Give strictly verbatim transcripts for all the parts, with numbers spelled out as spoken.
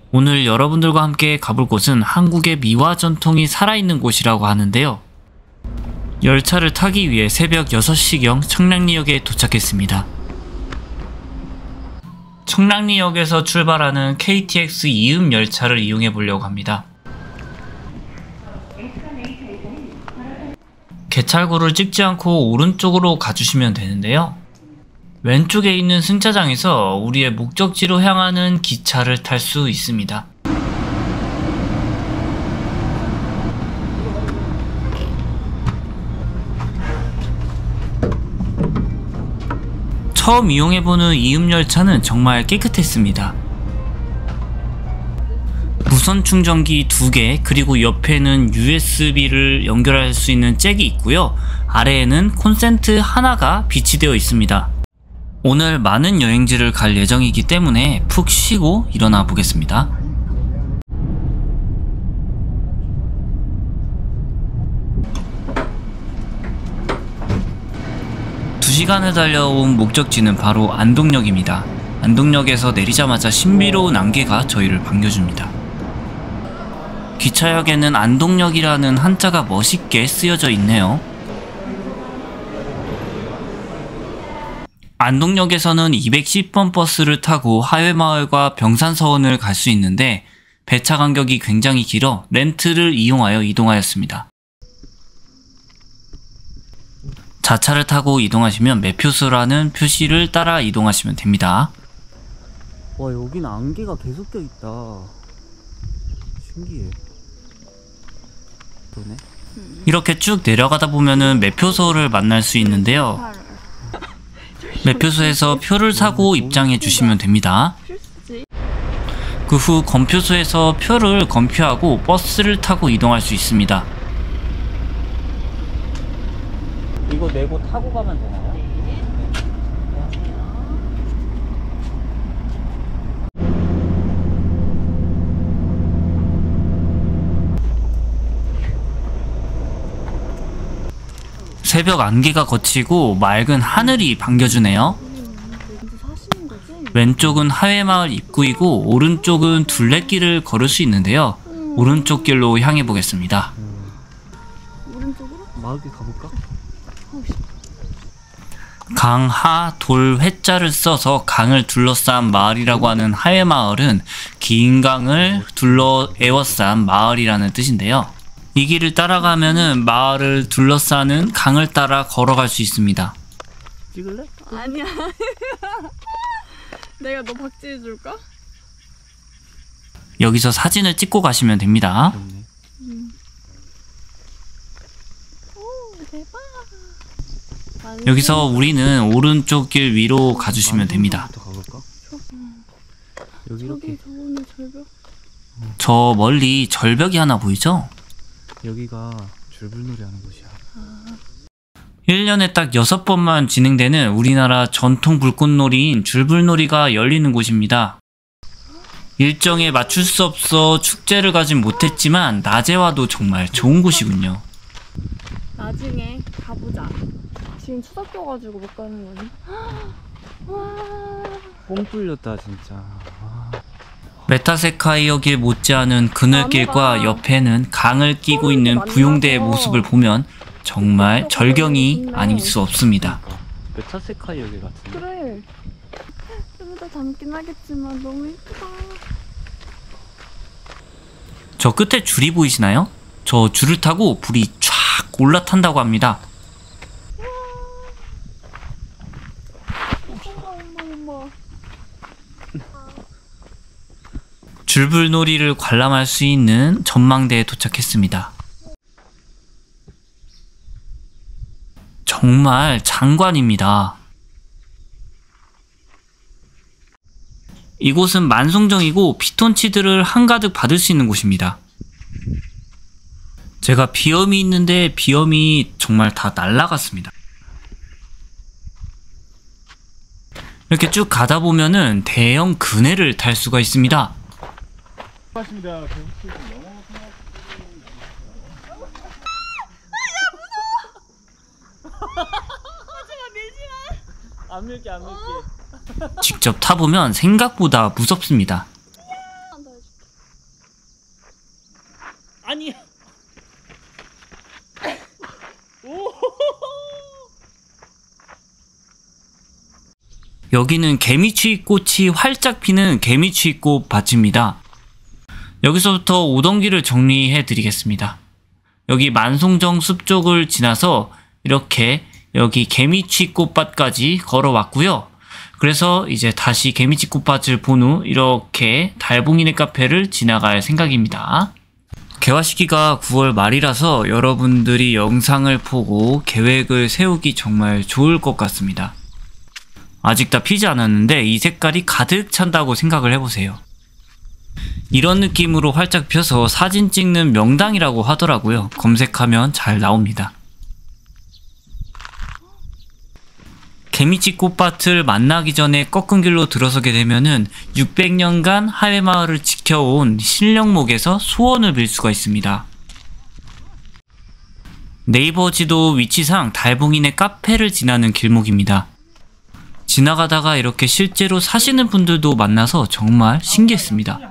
오늘 여러분들과 함께 가볼 곳은 한국의 미화 전통이 살아있는 곳이라고 하는데요. 열차를 타기 위해 새벽 여섯 시경 청량리역에 도착했습니다. 청량리역에서 출발하는 케이티엑스 이음 열차를 이용해 보려고 합니다. 개찰구를 찍지 않고 오른쪽으로 가주시면 되는데요. 왼쪽에 있는 승차장에서 우리의 목적지로 향하는 기차를 탈 수 있습니다. 처음 이용해보는 이음 열차는 정말 깨끗했습니다. 무선 충전기 두 개, 그리고 옆에는 유에스비를 연결할 수 있는 잭이 있고요. 아래에는 콘센트 하나가 비치되어 있습니다. 오늘 많은 여행지를 갈 예정이기 때문에 푹 쉬고 일어나 보겠습니다. 두 시간을 달려온 목적지는 바로 안동역입니다. 안동역에서 내리자마자 신비로운 안개가 저희를 반겨줍니다. 기차역에는 안동역이라는 한자가 멋있게 쓰여져 있네요. 안동역에서는 이백십 번 버스를 타고 하회마을과 병산서원을 갈 수 있는데 배차 간격이 굉장히 길어 렌트를 이용하여 이동하였습니다. 자차를 타고 이동하시면 매표소라는 표시를 따라 이동하시면 됩니다. 와, 여긴 안개가 계속 껴있다. 신기해. 그러네. 이렇게 쭉 내려가다 보면은 매표소를 만날 수 있는데요. 매표소에서 표를 사고 입장해 주시면 됩니다. 그 후 검표소에서 표를 검표하고 버스를 타고 이동할 수 있습니다. 이거 내고 타고 가면 되나요? 새벽 안개가 걷히고 맑은 하늘이 반겨주네요. 왼쪽은 하회마을 입구이고 오른쪽은 둘레길을 걸을 수 있는데요. 오른쪽 길로 향해 보겠습니다. 오른쪽으로? 마을길 가볼까? 강하 돌 회자를 써서 강을 둘러싼 마을이라고 하는 하회마을은 긴 강을 둘러 에워싼 마을이라는 뜻인데요. 이 길을 따라가면은 마을을 둘러싸는 강을 따라 걸어갈 수 있습니다. 찍을래? 아니야. 내가 너 박제해줄까? 여기서 사진을 찍고 가시면 됩니다. 음. 오, 대박. 여기서 우리는 오른쪽 길 위로 가주시면 됩니다. 여기 이렇게. 저거는 절벽. 저 멀리 절벽이 하나 보이죠? 여기가 줄불놀이 하는 곳이야. 일 년에 딱 여섯 번만 진행되는 우리나라 전통 불꽃놀이인 줄불놀이가 열리는 곳입니다. 일정에 맞출 수 없어 축제를 가진 못했지만 낮에 와도 정말 좋은 곳이군요. 나중에 가보자. 지금 추석 껴가지고 못 가는 거니? 와. 뽕 뚫렸다 진짜. 와. 메타세카이어길 못지않은 그늘길과 옆에는 강을 끼고 있는 부용대의 모습을 보면 정말 절경이 아닐 수 없습니다. 메타세카이어길 같은데? 그래. 좀 이따 담긴 하겠지만 너무 예쁘다. 저 끝에 줄이 보이시나요? 저 줄을 타고 불이 쫙 올라탄다고 합니다. 줄불놀이를 관람할 수 있는 전망대에 도착했습니다. 정말 장관입니다. 이곳은 만송정이고 피톤치드를 한가득 받을 수 있는 곳입니다. 제가 비염이 있는데 비염이 정말 다 날아갔습니다. 이렇게 쭉 가다 보면은 대형 그네를 탈 수가 있습니다. 맞습니다. 영어 안 밀게 안 밀게. 직접 타보면 생각보다 무섭습니다. 아니. 여기는 개미추위꽃이 활짝 피는 개미추위꽃 밭입니다. 여기서부터 오던 길을 정리해 드리겠습니다. 여기 만송정 숲 쪽을 지나서 이렇게 여기 개미추위꽃밭까지 걸어왔고요. 그래서 이제 다시 개미추위꽃밭을 본 후 이렇게 달봉이네 카페를 지나갈 생각입니다. 개화 시기가 구월 말이라서 여러분들이 영상을 보고 계획을 세우기 정말 좋을 것 같습니다. 아직 다 피지 않았는데 이 색깔이 가득 찬다고 생각을 해보세요. 이런 느낌으로 활짝 펴서 사진 찍는 명당이라고 하더라고요. 검색하면 잘 나옵니다. 개미치 꽃밭을 만나기 전에 꺾은 길로 들어서게 되면은 육백 년간 하회마을을 지켜온 신령목에서 소원을 빌 수가 있습니다. 네이버 지도 위치상 달봉이네 카페를 지나는 길목입니다. 지나가다가 이렇게 실제로 사시는 분들도 만나서 정말 신기했습니다.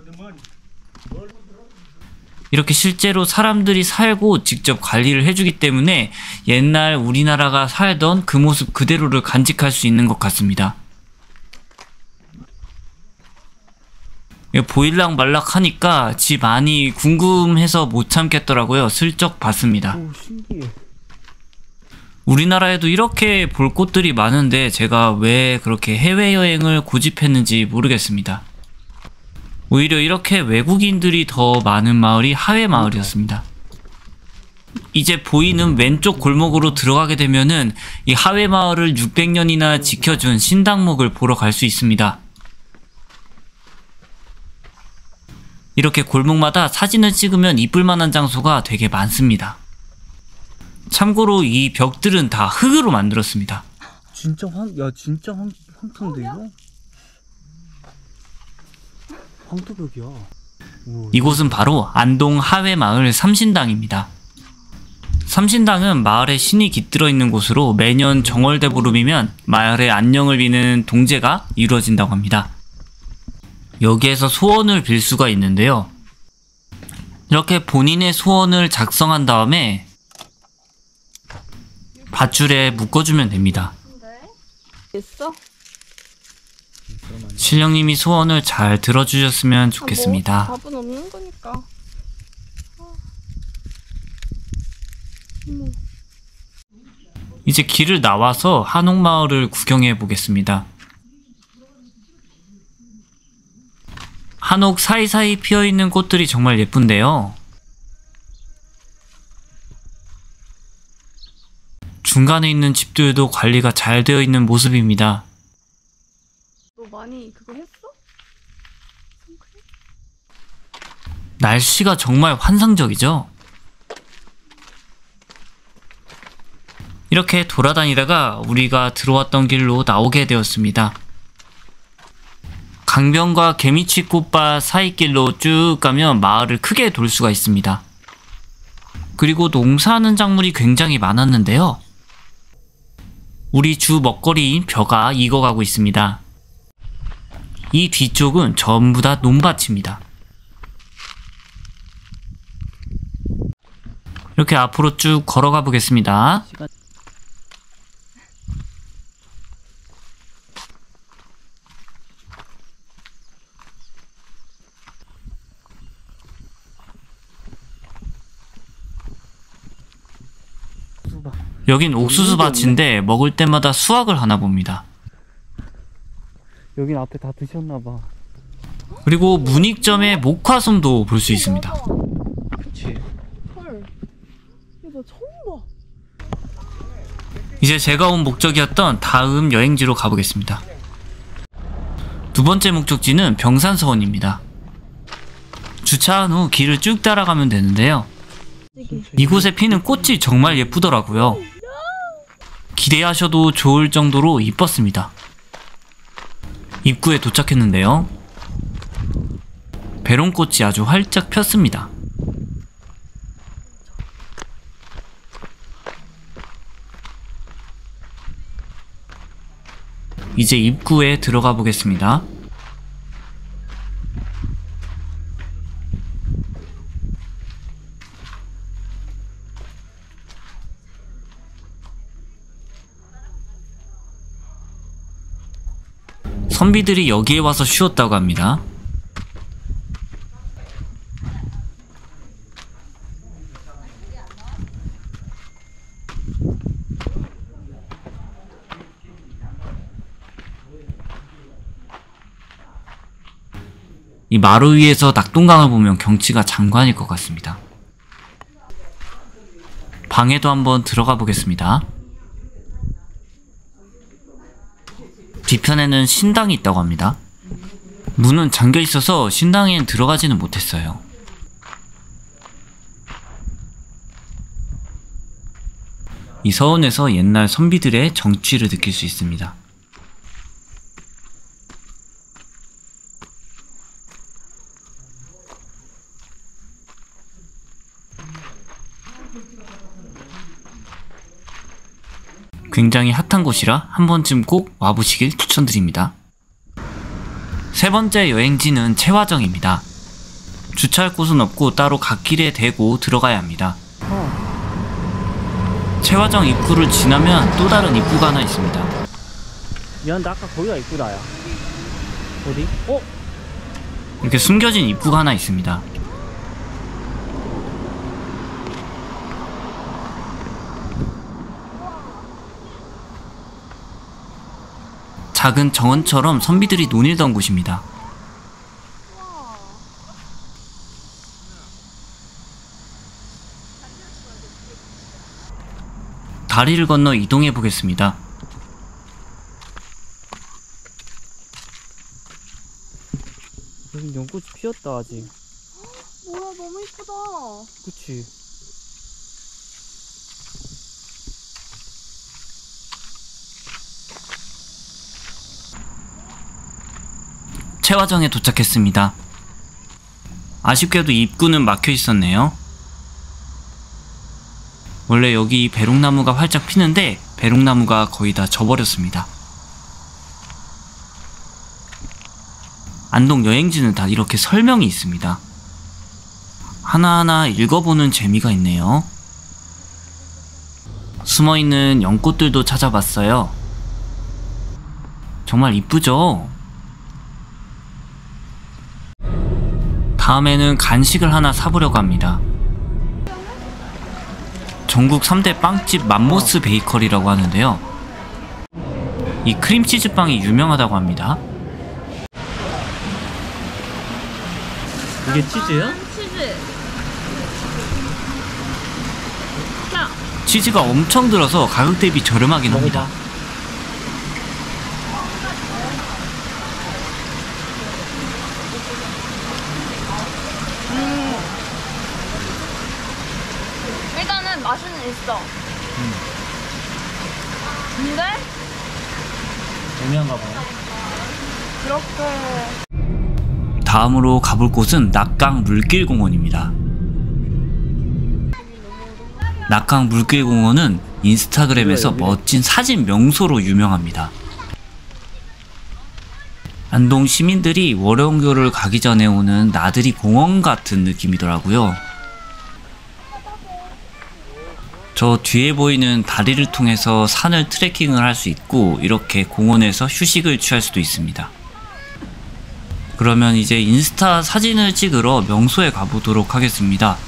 이렇게 실제로 사람들이 살고 직접 관리를 해주기 때문에 옛날 우리나라가 살던 그 모습 그대로를 간직할 수 있는 것 같습니다. 보일락 말락 하니까 집 안이 궁금해서 못 참겠더라고요. 슬쩍 봤습니다. 오, 신기해. 우리나라에도 이렇게 볼 곳들이 많은데 제가 왜 그렇게 해외여행을 고집했는지 모르겠습니다. 오히려 이렇게 외국인들이 더 많은 마을이 하회마을이었습니다. 이제 보이는 왼쪽 골목으로 들어가게 되면은 이 하회마을을 육백 년이나 지켜준 신당목을 보러 갈 수 있습니다. 이렇게 골목마다 사진을 찍으면 이쁠 만한 장소가 되게 많습니다. 참고로 이 벽들은 다 흙으로 만들었습니다. 진짜 황, 야 진짜 황, 황토인데 이거? 황토벽이야. 우와, 이곳은 바로 안동 하회마을 삼신당입니다. 삼신당은 마을에 신이 깃들어 있는 곳으로 매년 정월대보름이면 마을의 안녕을 비는 동제가 이루어진다고 합니다. 여기에서 소원을 빌 수가 있는데요. 이렇게 본인의 소원을 작성한 다음에 밧줄에 묶어주면 됩니다. 있어? 신령님이 소원을 잘 들어주셨으면 좋겠습니다. 아, 뭐, 답은 없는 거니까. 아. 어머. 이제 길을 나와서 한옥마을을 구경해 보겠습니다. 한옥 사이사이 피어있는 꽃들이 정말 예쁜데요. 중간에 있는 집들도 관리가 잘 되어 있는 모습입니다. 너 많이 그거 했어? 날씨가 정말 환상적이죠? 이렇게 돌아다니다가 우리가 들어왔던 길로 나오게 되었습니다. 강변과 개미추위꽃밭 사이길로 쭉 가면 마을을 크게 돌 수가 있습니다. 그리고 농사하는 작물이 굉장히 많았는데요. 우리 주 먹거리인 벼가 익어가고 있습니다. 이 뒤쪽은 전부 다 논밭입니다. 이렇게 앞으로 쭉 걸어가 보겠습니다. 여긴 옥수수 밭인데 먹을 때마다 수확을 하나 봅니다. 여긴 앞에 다 드셨나봐. 그리고 문익점에 목화솜도 볼 수 있습니다. 그치. 헐. 이거 처음 봐. 이제 제가 온 목적이었던 다음 여행지로 가보겠습니다. 두 번째 목적지는 병산서원입니다. 주차한 후 길을 쭉 따라가면 되는데요. 이곳에 피는 꽃이 정말 예쁘더라고요. 기대하셔도 좋을 정도로 이뻤습니다. 입구에 도착했는데요. 배롱꽃이 아주 활짝 폈습니다. 이제 입구에 들어가 보겠습니다. 선비들이 여기에 와서 쉬었다고 합니다. 이 마루 위에서 낙동강을 보면 경치가 장관일 것 같습니다. 방에도 한번 들어가 보겠습니다. 뒤편에는 신당이 있다고 합니다. 문은 잠겨 있어서 신당엔 들어가지는 못했어요. 이 서원에서 옛날 선비들의 정취를 느낄 수 있습니다. 굉장히 핫한 곳이라 한 번쯤 꼭 와보시길 추천드립니다. 세 번째 여행지는 채화정입니다. 주차할 곳은 없고 따로 갓길에 대고 들어가야 합니다. 어. 채화정 입구를 지나면 또 다른 입구가 하나 있습니다. 야, 나 아까 거기가 입구다야. 어디? 어? 이렇게 숨겨진 입구가 하나 있습니다. 작은 정원처럼 선비들이 논일던 곳입니다. 다리를 건너 이동해 보겠습니다. 여기 연꽃이 피었다 아직. 뭐야, 너무 이쁘다. 그치. 채화정에 도착했습니다. 아쉽게도 입구는 막혀 있었네요. 원래 여기 배롱나무가 활짝 피는데 배롱나무가 거의 다 져버렸습니다. 안동 여행지는 다 이렇게 설명이 있습니다. 하나하나 읽어보는 재미가 있네요. 숨어있는 연꽃들도 찾아봤어요. 정말 이쁘죠? 다음에는 간식을 하나 사보려고 합니다. 전국 삼 대 빵집 맘모스 베이커리라고 하는데요. 이 크림치즈 빵이 유명하다고 합니다. 이게 치즈야? 치즈. 자, 치즈가 엄청 들어서 가격 대비 저렴하긴 합니다. 먹어봐. 일단은 맛은 있어. 음. 근데 애매한가 봐요. 그렇게 다음으로 가볼 곳은 낙강 물길공원입니다. 낙강 물길공원은 인스타그램에서 멋진 사진 명소로 유명합니다. 안동 시민들이 월영교를 가기 전에 오는 나들이 공원 같은 느낌이더라고요. 저 뒤에 보이는 다리를 통해서 산을 트레킹을 할 수 있고 이렇게 공원에서 휴식을 취할 수도 있습니다. 그러면 이제 인스타 사진을 찍으러 명소에 가보도록 하겠습니다.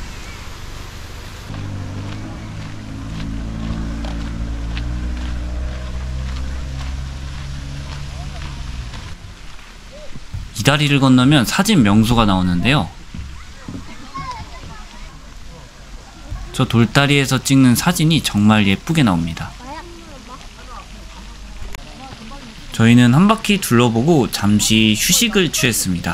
이 다리를 건너면 사진 명소가 나오는데요. 저 돌다리에서 찍는 사진이 정말 예쁘게 나옵니다. 저희는 한 바퀴 둘러보고 잠시 휴식을 취했습니다.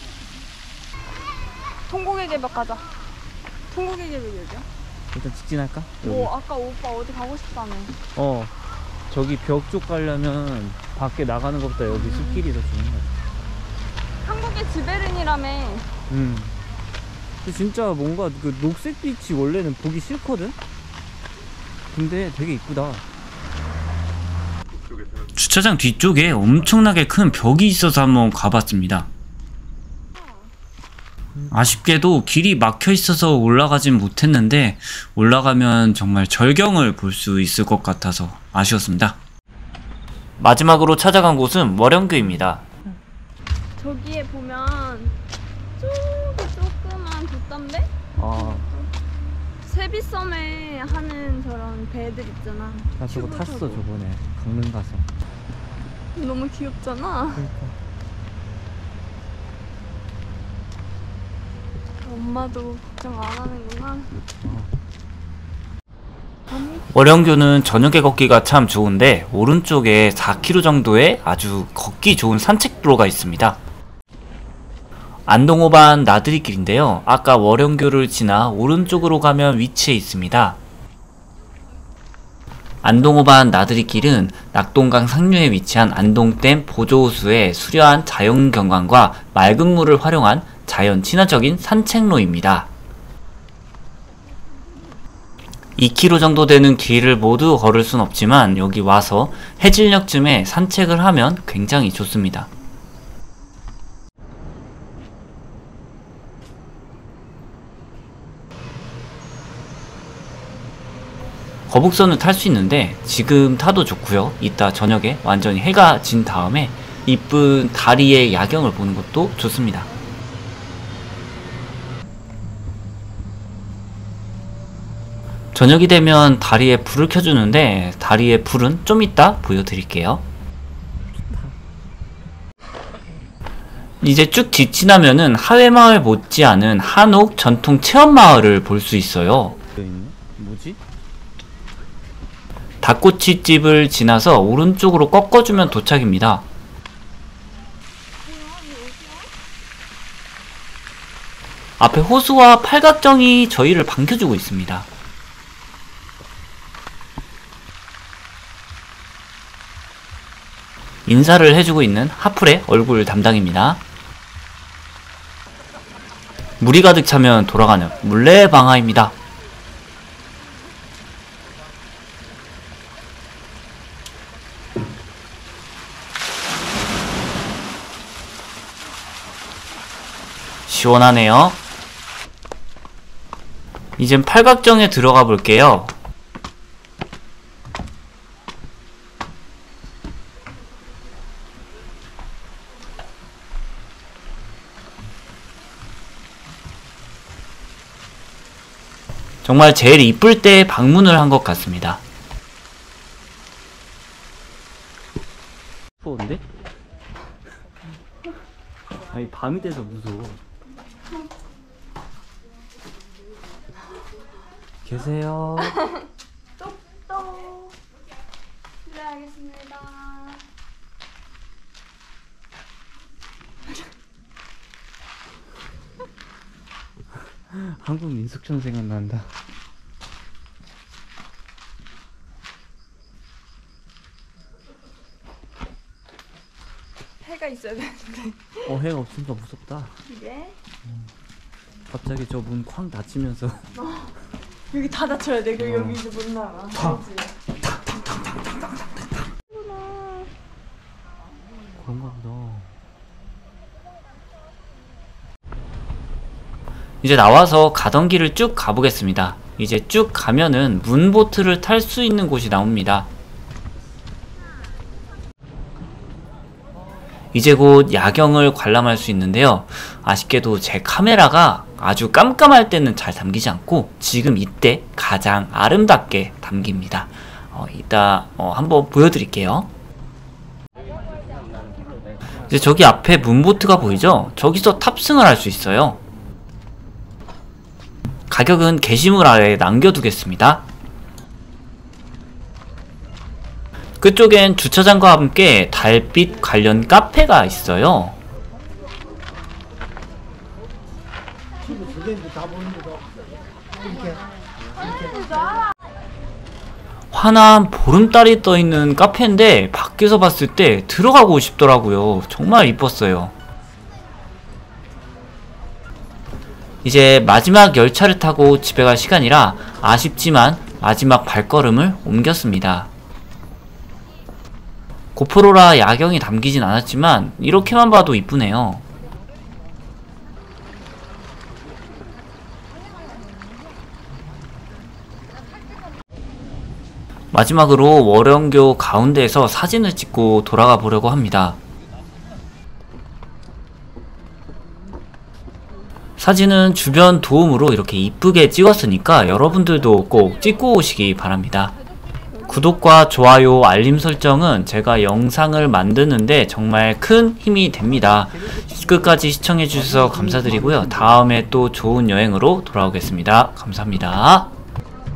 통곡의 계벽 가자. 통곡의 계벽이 어디야? 일단 직진할까? 뭐 아까 오빠 어디 가고 싶다며. 어. 저기 벽 쪽 가려면 밖에 나가는 것보다 여기 숲길이 더 좋은 거 같아. 한국의 지베른이라며. 음. 근데 진짜 뭔가 그 녹색 빛이 원래는 보기 싫거든? 근데 되게 이쁘다. 주차장 뒤쪽에 엄청나게 큰 벽이 있어서 한번 가봤습니다. 아쉽게도 길이 막혀 있어서 올라가진 못했는데 올라가면 정말 절경을 볼 수 있을 것 같아서 아쉬웠습니다. 마지막으로 찾아간 곳은 월영교입니다. 저기에 보면 저기 조그만 돛담배? 아, 세비섬에 하는 저런 배들 있잖아. 나 저거 튜브 탔어 타고. 저번에 강릉 가서. 너무 귀엽잖아. 그러니까. 엄마도 걱정 안 하는구나. 월영교는 저녁에 걷기가 참 좋은데 오른쪽에 사 킬로미터 정도의 아주 걷기 좋은 산책로가 있습니다. 안동호반 나들이길인데요. 아까 월영교를 지나 오른쪽으로 가면 위치해 있습니다. 안동호반 나들이길은 낙동강 상류에 위치한 안동댐 보조호수의 수려한 자연경관과 맑은 물을 활용한 자연 친화적인 산책로입니다. 이 킬로미터 정도 되는 길을 모두 걸을 순 없지만 여기 와서 해질녘쯤에 산책을 하면 굉장히 좋습니다. 거북선을 탈 수 있는데 지금 타도 좋고요. 이따 저녁에 완전히 해가 진 다음에 이쁜 다리의 야경을 보는 것도 좋습니다. 저녁이 되면 다리에 불을 켜주는데 다리의 불은 좀 이따 보여드릴게요. 이제 쭉 지나면은 하회마을 못지않은 한옥 전통 체험마을을 볼 수 있어요. 있네? 뭐지? 닭꼬치집을 지나서 오른쪽으로 꺾어주면 도착입니다. 앞에 호수와 팔각정이 저희를 반겨주고 있습니다. 인사를 해주고 있는 하플의 얼굴 담당입니다. 물이 가득 차면 돌아가는 물레방아입니다. 시원하네요. 이젠 팔각정에 들어가 볼게요. 정말 제일 이쁠 때 방문을 한 것 같습니다. 추운데? 아니 밤이 돼서 무서워. 계세요. 똑똑. 실례하겠습니다. 한국 민속촌 생각난다. 해가 있어야 되는데. 어 해가 없으니까 무섭다. 그래? 갑자기 저 문 쾅 닫히면서. 여기 다 닫혀야 돼. 그 어. 여기 이제 못 나가. 알지? 그런가 보다. 이제 나와서 가던 길을 쭉 가보겠습니다. 이제 쭉 가면은 문보트를 탈 수 있는 곳이 나옵니다. 이제 곧 야경을 관람할 수 있는데요. 아쉽게도 제 카메라가 아주 깜깜할 때는 잘 담기지 않고 지금 이때 가장 아름답게 담깁니다. 어, 이따 어, 한번 보여드릴게요. 이제 저기 앞에 문보트가 보이죠? 저기서 탑승을 할 수 있어요. 가격은 게시물 아래에 남겨두겠습니다. 그쪽엔 주차장과 함께 달빛 관련 카페가 있어요. 환한 보름달이 떠있는 카페인데 밖에서 봤을 때 들어가고 싶더라고요. 정말 이뻤어요. 이제 마지막 열차를 타고 집에 갈 시간이라 아쉽지만 마지막 발걸음을 옮겼습니다. 고프로라 야경이 담기진 않았지만 이렇게만 봐도 이쁘네요. 마지막으로 월영교 가운데에서 사진을 찍고 돌아가 보려고 합니다. 사진은 주변 도움으로 이렇게 이쁘게 찍었으니까 여러분들도 꼭 찍고 오시기 바랍니다. 구독과 좋아요, 알림 설정은 제가 영상을 만드는데 정말 큰 힘이 됩니다. 끝까지 시청해주셔서 감사드리고요. 다음에 또 좋은 여행으로 돌아오겠습니다. 감사합니다.